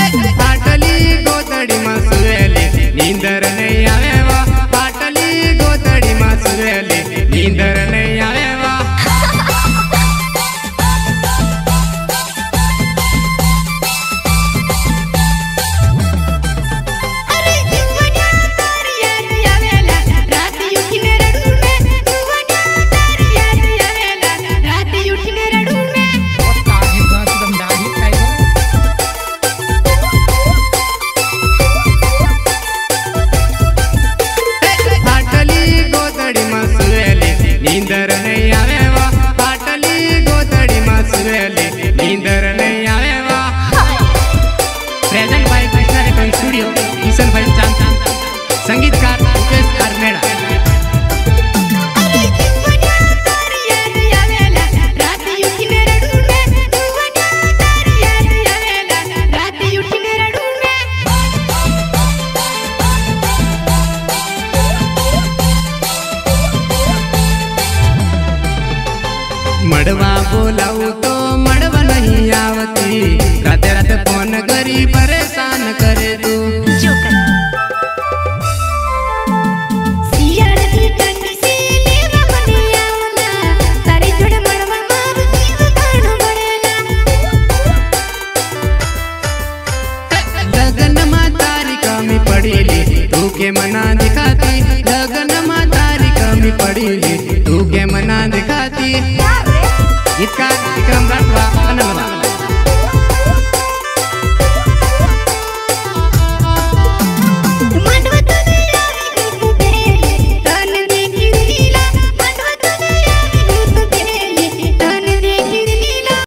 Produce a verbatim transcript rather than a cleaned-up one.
पाटली गोदड़ी में सुवेली नींदर नहीं आवे वा पाटली गोदड़ी में सुवेली नींदर नहीं आवे वा। नींदर नहीं आवे वा पाटली गोदड़ी में सुवेली नींदर नहीं आवे वा। Present by Krishna recording studio Kishan भाई चांद संगीतकार मुकेश आरमेड़ा। मड़वा बोलाऊ तो मड़वा नहीं आवती रात रात फोन करी परेशान करे तू। लगन में तारी कमी पड़ीली तू के मना दिखाती लगन में तारी कमी पड़ीली तू के मना दिखाती।